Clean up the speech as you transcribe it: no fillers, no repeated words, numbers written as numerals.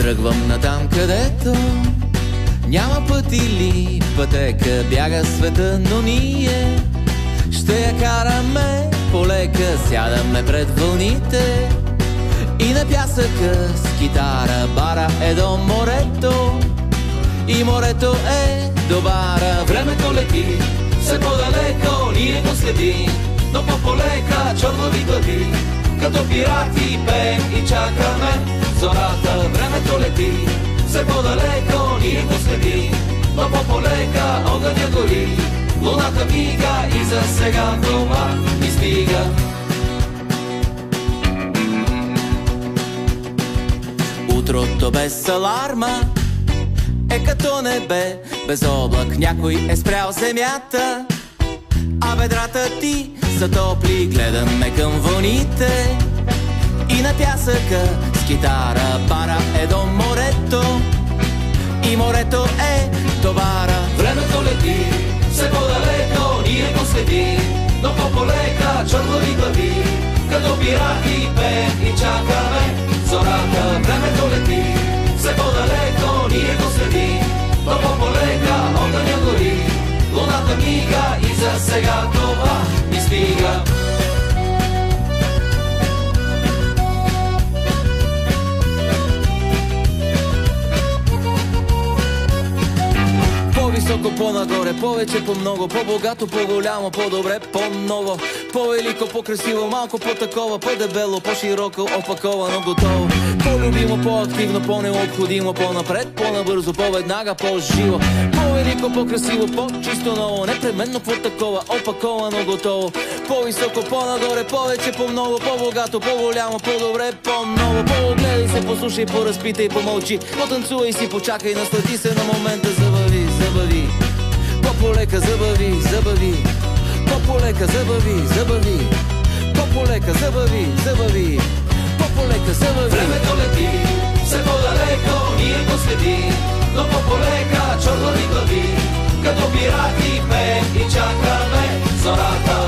Тръгвам натам, където няма път или пътека, бяга света, но ние ще я караме полека. Сядаме пред вълните и на пясъка с китара бара е до морето и морето е до бара. Времето лети все по-далеко, ние го следим, но по-полека чорнови глави, като пирати пеем и чакаме зората. Времето лети все по-далеко, ние го следим, но по-полека огъня гори, луната мига и за сега това ни стига. Утрото без аларма е като небе без облак, някой е спрял земята, а ведрата ти са топли. Гледаме към вълните и на пясъка с китара бара е до морето и морето е до бара. Времето лети все по-далеко, ние го следим, но по-полека чорнови глави, като пирати пеем и чакаме зората. Времето лети все по-далеко, ние го следим, но по-полека огъня гори, луната мига и за сега това ни стига. По-високо, по-нагоре, повече, по-много, по-богато, по-голямо, по-добре, по-ново, по-велико, по-красиво, малко по-такова, по-дебело, по-широко, опаковано, готово, по-любимо, по-активно, по-необходимо, по-напред, по-набързо, по-веднага, по-живо, по-велико, по-красиво, по-чисто ново, непременно по-такова, опаковано, готово, по-високо, по-нагоре, повече, по-много, по-богато, по-голямо, по-добре, по-ново, по-гледай се, послушай, поразпитай, помълчи, потанцувай си, почакай, наслади се на момента, забави, забави, по-полека, забави, забави, по-полека, забави, забави, по-полека, забави, забави, по-полека, забави. Времето лети все по-далеко, ние го следим, но по-полека чорнови глави, като пирати пеем и чакаме зората.